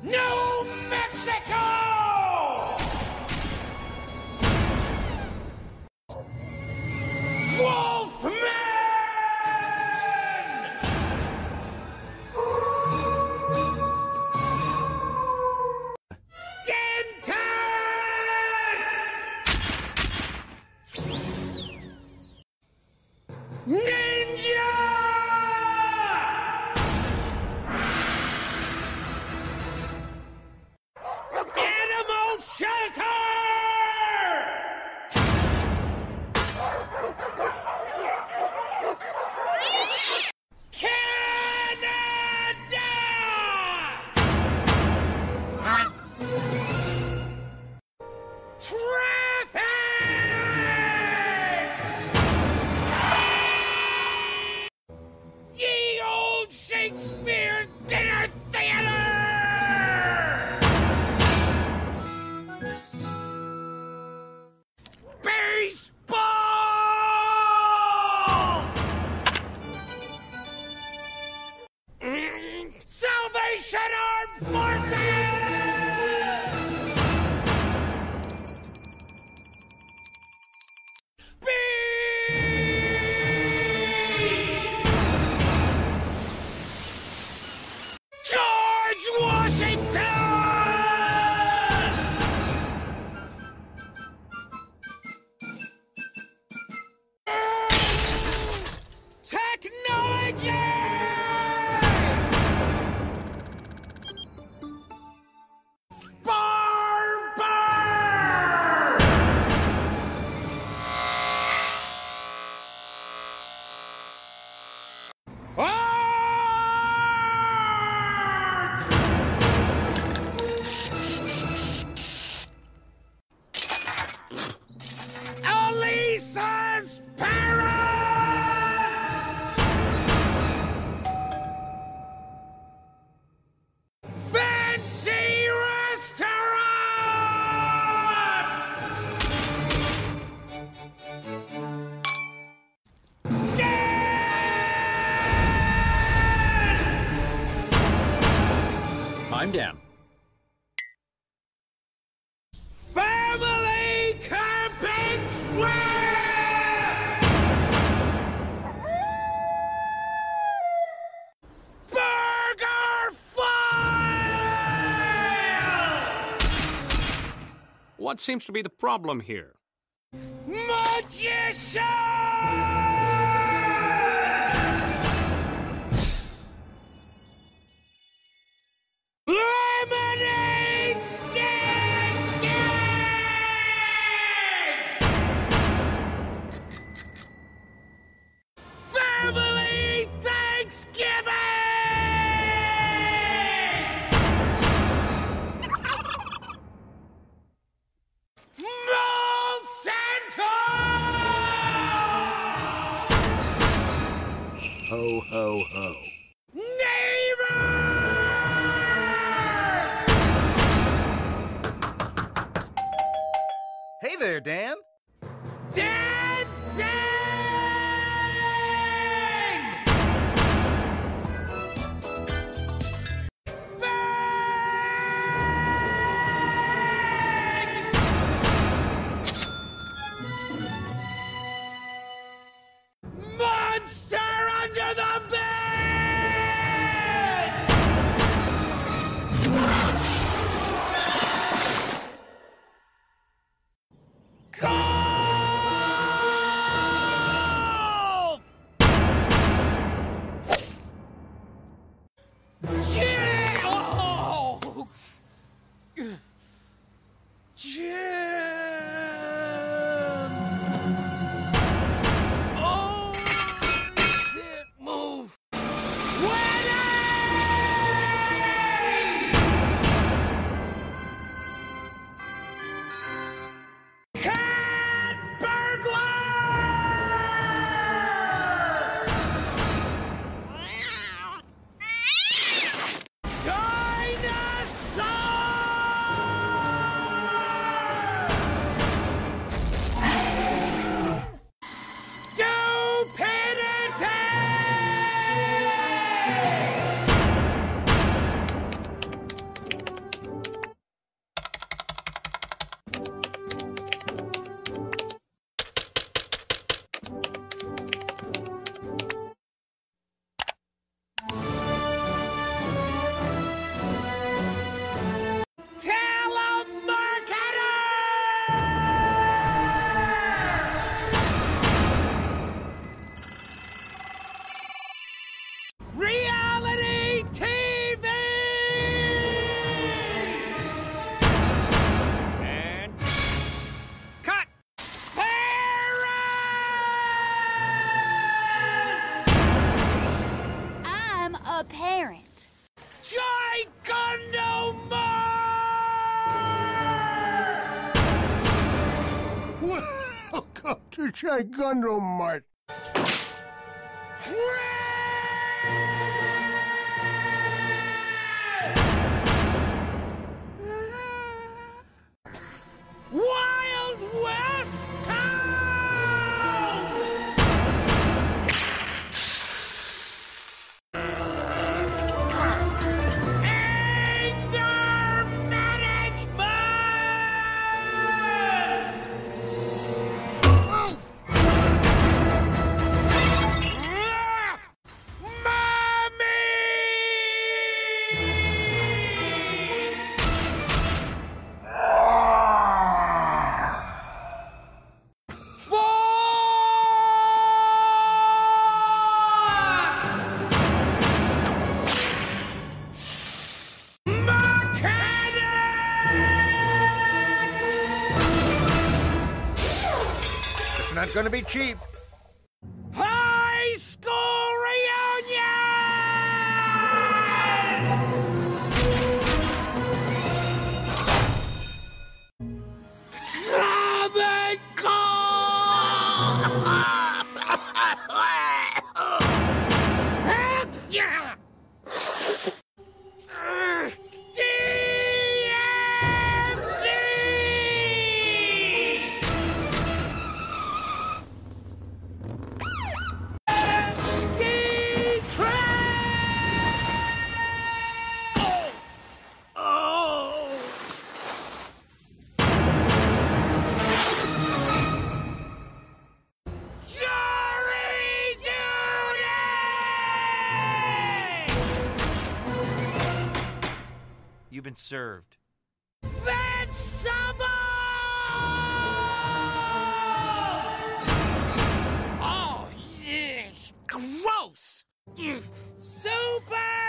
New Mexico! Wolfman! Ninja! Animal shelter! Shakespeare Dinner Theater! Baseball! Salvation Armed Forces! Washington! Technology! Barber! Elisa's parents! Fancy restaurant! Dan! I'm Dan. Family camping trip! Burger file! What seems to be the problem here? Magician! Lemonade stand gang! Family Thanksgiving! Mall Santa! Ho, ho, ho. Neighbor! Hey there, Dan. Dancing! Monster under the bed! Golf! Jim! Oh! Jim! Oh! Can't move. Wedding! Cat burglar! Dinosaur! Stupidity! Gundomite. Wild West Town! Anger management! It's not gonna be cheap. High school reunion! Come and call! Yeah! You've been served. Vegetables! Oh, yes! Gross! Super